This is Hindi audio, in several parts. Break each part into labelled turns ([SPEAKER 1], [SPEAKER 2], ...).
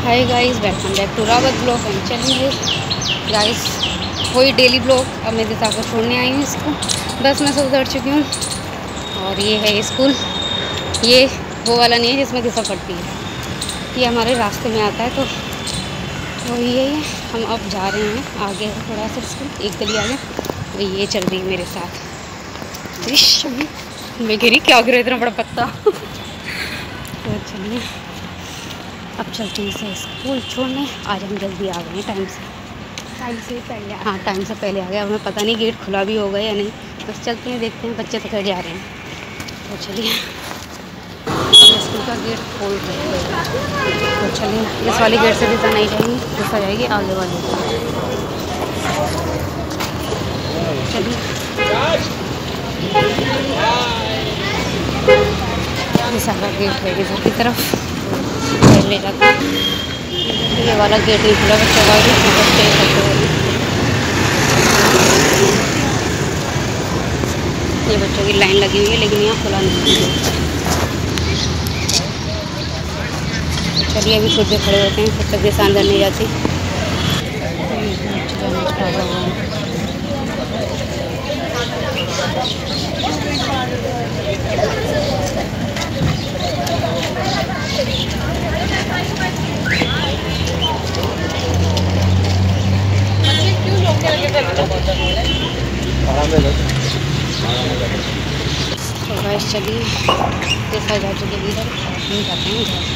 [SPEAKER 1] Hi guys, welcome back to Rawat blog and challenge guys. वही डेली ब्लॉग। अब मैं दिशा को छोड़ने आई हूँ इसको। बस मैं से उतर चुकी हूँ और ये है स्कूल। ये वो वाला नहीं है जिसमें दिशा पढ़ती है, ये हमारे रास्ते में आता है। तो वही है ये। हम अब जा रहे हैं आगे थोड़ा सा स्कूल, एक गली आगे। तो ये चल रही है मेरे साथ। मैं कह रही क्या गिरा इतना बड़ा पत्ता। तो चलिए अब चलते हैं इसे स्कूल छोड़ने। आज हम जल्दी आ गए हैं, टाइम से पहले। हाँ, टाइम से पहले आ गए। अब हमें पता नहीं गेट खुला भी होगा या नहीं, बस चलते हैं, देखते हैं। बच्चे तो घर जा रहे हैं। तो चलिए स्कूल का गेट खोल रहे हैं। तो चलिए इस वाली गेट से दिशा नहीं जाएंगी, दिशा जाएगी आगे वाली। चलिए दिशा का गेट है इधर की तरफ, ले जाते हैं। ये वाला गेट नहीं खुला, बच्चों का बच्चे ये बच्चों की लाइन लगी हुई है, लेकिन यहाँ खुला नहीं है। चलिए अभी थोड़ी देर खड़े होते हैं, तब तक दिशा अंदर नहीं जाती। तो गाइस चलिए देखा जा चुके इधर, हम जाते हैं घर।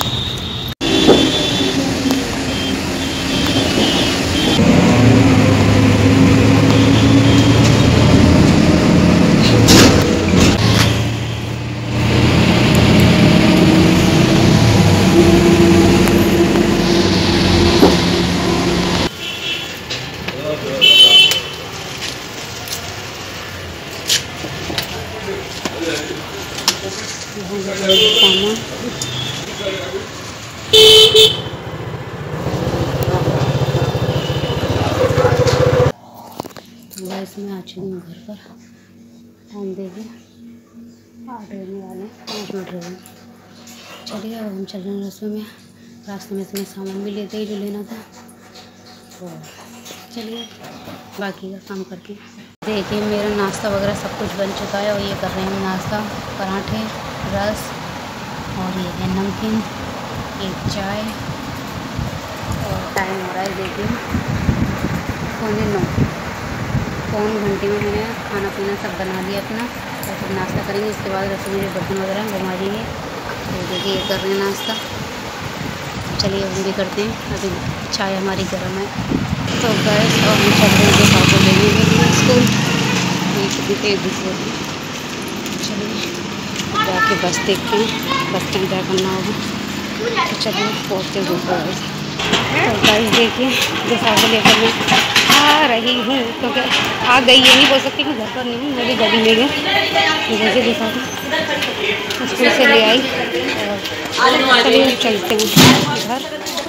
[SPEAKER 1] मैं आ चुकी हूँ घर पर। टाइम देखिए 8 बजने वाले, 5 मिनट रहे। चलिए अब हम चल रहे हैं रास्ते में। रास्ते में इतने सामान भी लेते ही जो लेना था। तो चलिए बाकी का काम करके। देखिए मेरा नाश्ता वगैरह सब कुछ बन चुका है और ये कर रहे हैं नाश्ता। पराठे, रस और ये है नमकीन, एक चाय। और टाइम हो रहा है देखिए 9:15। पौन घंटे में मैंने खाना पीना सब बना लिया अपना। और फिर नाश्ता करेंगे, उसके बाद रसोई में बर्तन वगैरह घुमा देंगे। तो देखिए ये कर रहे हैं नाश्ता। चलिए हम भी करते हैं। अभी चाय हमारी गर्म है। तो गैस और हम चल रहे हैं पापा लेंगे स्कूल। कितनी तेज दिख रही है। चलिए जाके बस देखते हैं, बस स्टैंड क्या करना होगा। तो चलिए पहुँचते हैं दूसरा। तो गाइस देखिए दिशा को लेकर मैं आ रही हूँ, क्योंकि आ गई ये नहीं बोल सकती कि घर पर नहीं हूँ, मैं भी गली में हूँ। जैसे दिशा को स्कूल से ले आई और चलिए चलते हैं घर।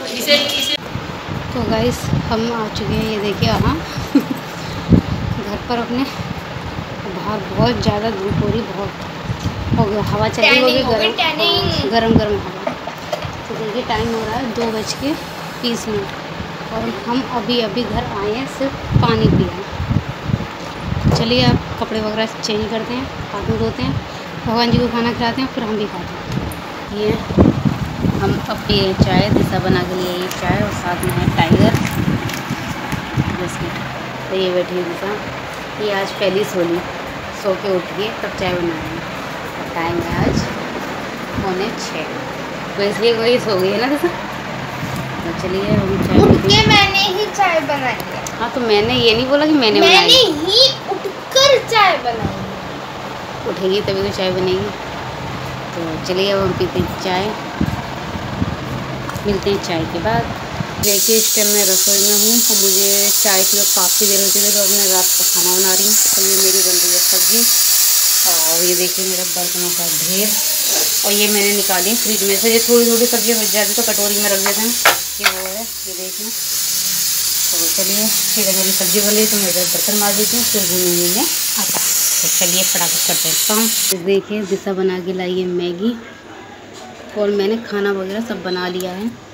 [SPEAKER 1] तो गाइस हम आ चुके हैं, ये देखिए हाँ घर पर अपने। बाहर बहुत ज़्यादा धूप हो रही, बहुत हो गया, हवा चल रही होगी गरम गरम हवा। तो देखिए टाइम हो रहा है 2:30 और हम अभी घर आए हैं, सिर्फ पानी पिया। चलिए अब कपड़े वगैरह चेंज करते हैं, हाथ मुँह धोते हैं, भगवान जी को खाना खिलाते हैं, फिर हम भी खाते हैं। ये हम अब पिए चाय। दिशा बना के लिए ये चाय और साथ में है टाइगर बिस्किट। तो ये बैठी है दिशा, ये आज पहली सो के उठ गई, तब चाय बना रही है। और टाइम है आज 5:45, तो इसलिए वही सो गई है ना दिशा। तो चलिए हम चाय पीते हैं।
[SPEAKER 2] मैंने ही चाय बनाई है।
[SPEAKER 1] हाँ तो मैंने ये नहीं बोला कि मैंने
[SPEAKER 2] ही उठकर चाय बनाई।
[SPEAKER 1] उठेगी तभी तो चाय बनेगी। तो चलिए अब हम पीते हैं चाय, मिलते हैं चाय के बाद। देखिए इस टाइम मैं रसोई में हूँ और मुझे चाय की काफ़ी देर होती है, तो अब मैं रात का खाना बना रही हूँ। तो ये मेरी बन रही है सब्ज़ी और ये देखिए मेरा बर्तनों का ढेर। और ये मैंने निकाली फ्रिज में से, ये थोड़ी थोड़ी सब्जियाँ बच जाती तो कटोरी में रख देते हैं। ये वो है, ये देखिए। तो चलिए फिर मेरी सब्ज़ी बनी तो मैं इधर बर्तन मार देती हूँ, फिर भूनूंगी मैं आटा। तो चलिए फटाफट करते हैं काम। देखिए दिशा बना के लाई है मैगी और मैंने खाना वगैरह सब बना लिया है।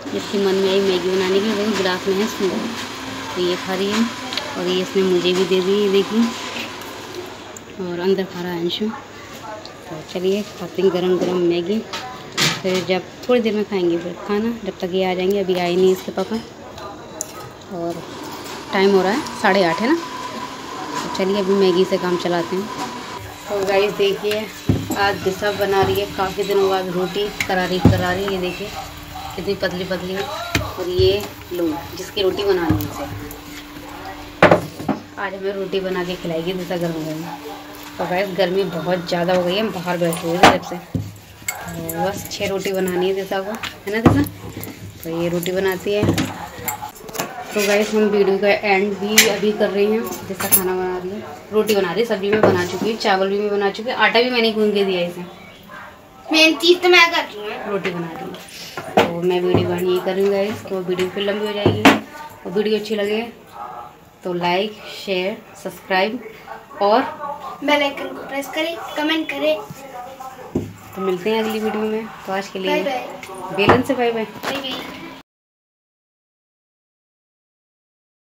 [SPEAKER 1] जिसकी मन में आई मैगी बनाने की, वही गिलास में है इसमें, तो ये खा रही है और ये इसने मुझे भी दे दी, ये देखिए, और अंदर खा रहा है अंशु। तो चलिए खाते हैं गरम गरम मैगी, फिर जब थोड़ी देर में खाएंगे फिर खाना, जब तक ये आ जाएंगे। अभी आए नहीं इसके पापा, और टाइम हो रहा है 8:30 है ना। तो चलिए अभी मैगी से काम चलाते हैं। तो गाइस देखिए आज दिशा बना रही है काफ़ी दिनों बाद रोटी करारी, ये देखिए कितनी पतली पतली है। और ये लो जिसकी रोटी बनानी है इसे आज हमें रोटी बना के खिलाएगी दिशा गर्म गर्म। तो गाइस गर्मी बहुत ज़्यादा हो गई है, हम बाहर बैठे हुए थे जब से। तो बस 6 रोटी बनानी है दिशा को, है ना दिशा। तो ये रोटी बनाती है। तो गाइस हम वीडियो का एंड भी अभी कर रहे हैं। जैसा खाना बना रही है, रोटी बना रही है, सब्जी में बना चुकी है, चावल भी मैं बना चुकी है, आटा भी मैंने गूंद के दिया इसे।
[SPEAKER 2] मेन चीज़ तो मैं कर रही हूँ,
[SPEAKER 1] रोटी बना रही है। तो मैं वीडियो बनी यही कर रही हूँ गाइस, तो वीडियो फिर लंबी हो जाएगी। और वीडियो अच्छी लगे तो लाइक शेयर सब्सक्राइब और
[SPEAKER 2] बेल आइकन को प्रेस करें, कमेंट करें।
[SPEAKER 1] तो मिलते हैं अगली वीडियो में। तो आज के लिए
[SPEAKER 2] बाय बाय।
[SPEAKER 1] बेलन से बाय बाय।
[SPEAKER 2] Bye bye.